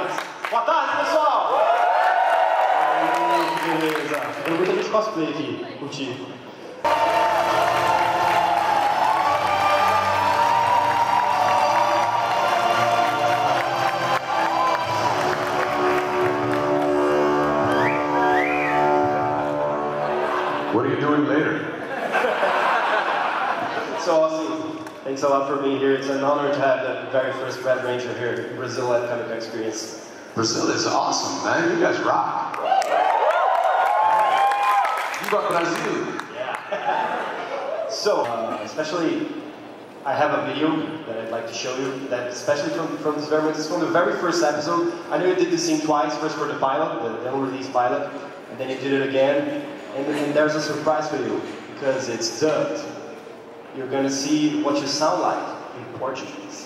mais. Boa tarde, pessoal! Beleza. Tem muita gente cosplay aqui, curtir. What are you doing later? So awesome. Thanks a lot for being here. It's an honor to have the very first Red Ranger here in Brazil at Comic Experience. Brazil is awesome, man. You guys rock. Viva Brasil! Yeah. So, especially, I have a video that I'd like to show you. That especially from this from the very first episode. I know you did this scene twice. First for the pilot, the unreleased pilot, and then you did it again. And there's a surprise for you because it's dubbed. You're gonna see what you sound like in Portuguese.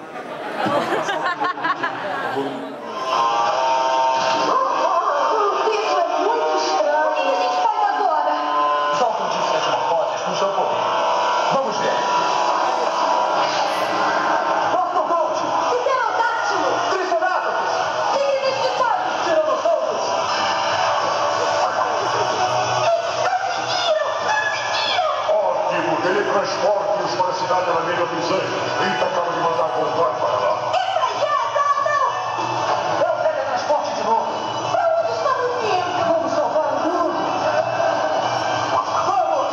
Teletransporte-os para a cidade alameda do Zé. Eita, acaba de mandar convoy para lá. Não! É o teletransporte de novo. Para onde estamos indo? Vamos salvar o mundo. Vamos!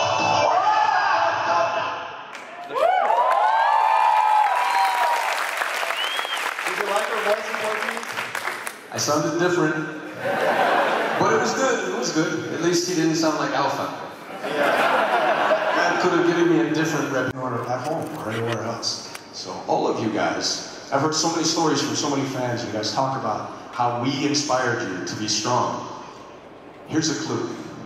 Did you like your voice in Portuguese? I sounded different. But it was good. It was good. At least he didn't sound like Alpha. That could have given me a different repertoire at home or anywhere else. So all of you guys, I've heard so many stories from so many fans. You guys talk about how we inspired you to be strong. Here's a clue.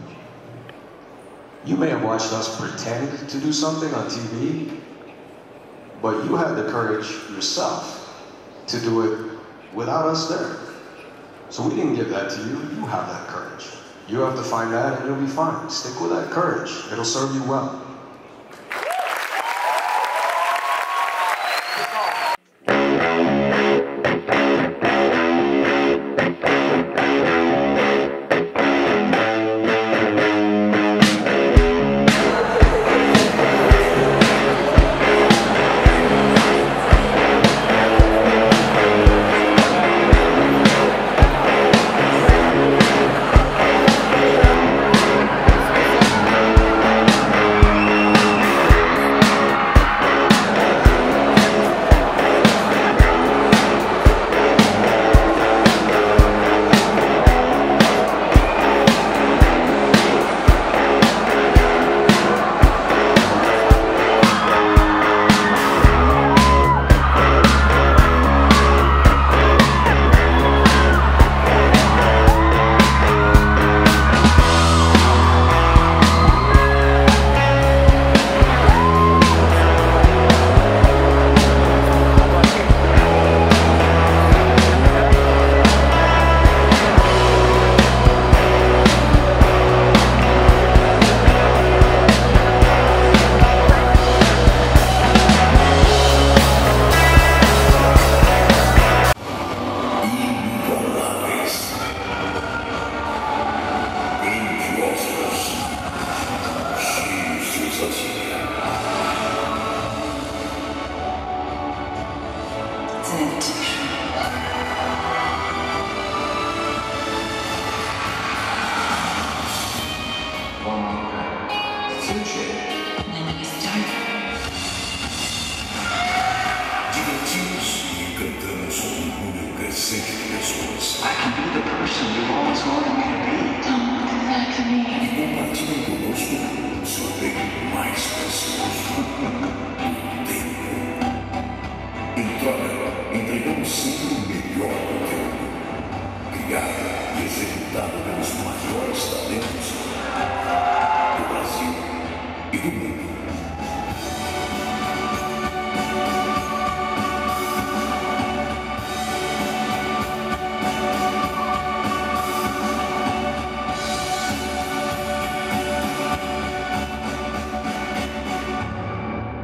You may have watched us pretend to do something on TV, but you had the courage yourself to do it without us there. So we didn't give that to you. You have that courage. You have to find that and you'll be fine. Stick with that courage. It'll serve you well.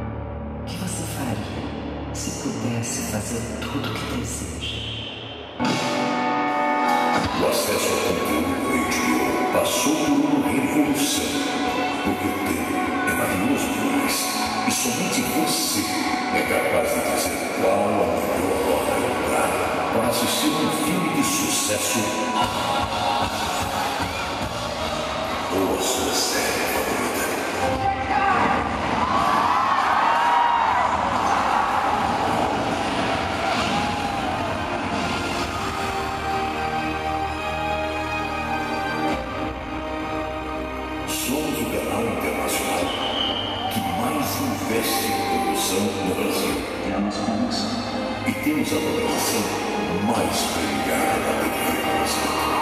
Se pudesse fazer tudo o que deseja. O acesso ao conteúdo HBO passou por uma revolução, porque o tempo é valioso demais e somente você é capaz de dizer qual a melhor hora e lugar para assistir um filme de sucesso ou a sua série favorita. Somos o canal internacional que mais investe em produção no Brasil. É a nossa convicção. E temos a programação mais premiada da TV brasileira.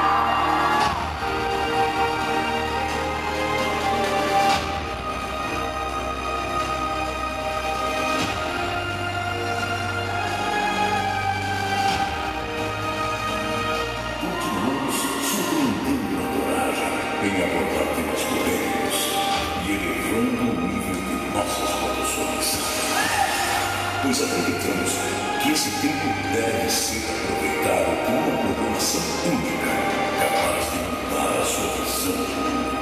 Continuamos surpreendendo na coragem em abordar temas polêmicos e elevando o nível de nossas produções. Pois acreditamos que esse tempo deve ser aproveitado com uma programação única, capaz de mudar a sua visão de mundo.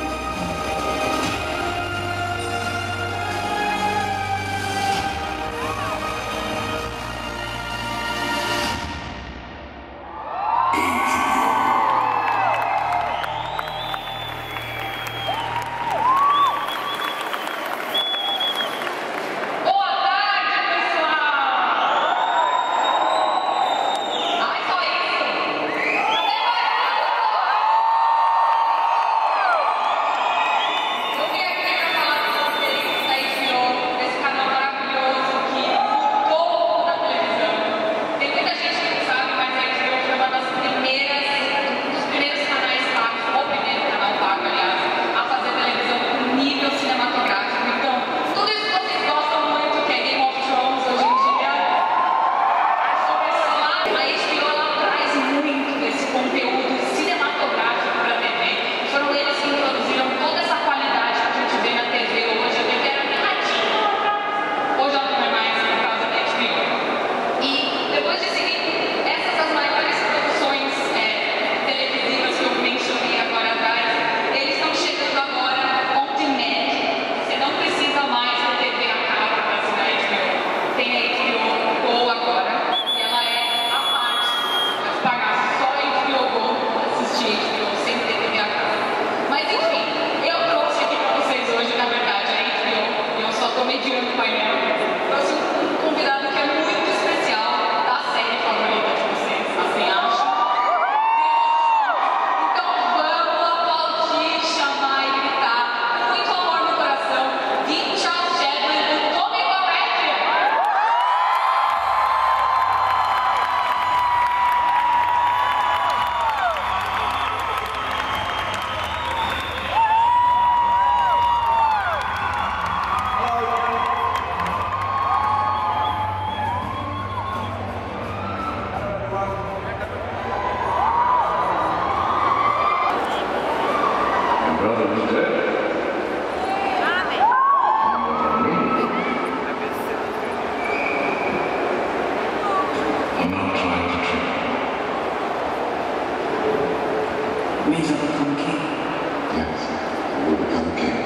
Means I'll become king. Yes, you will become king.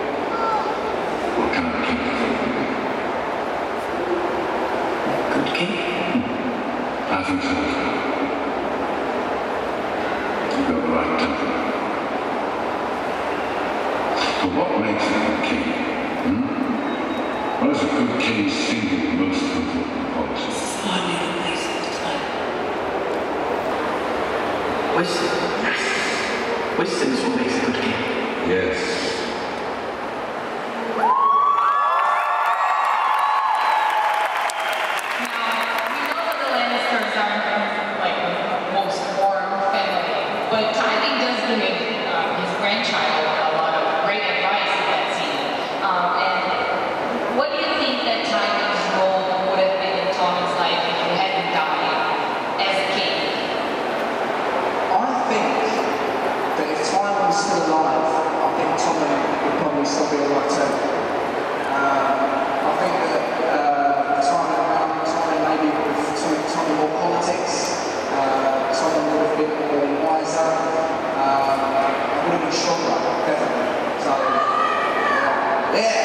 What kind of king do you think? Good king? I think so. You've got the right temperament. But what makes a good king? What is a good king's single most important quality? Finding a place of time. Wisdom. Wisdom is what makes a good king. Yes. Politics, someone would have been more É.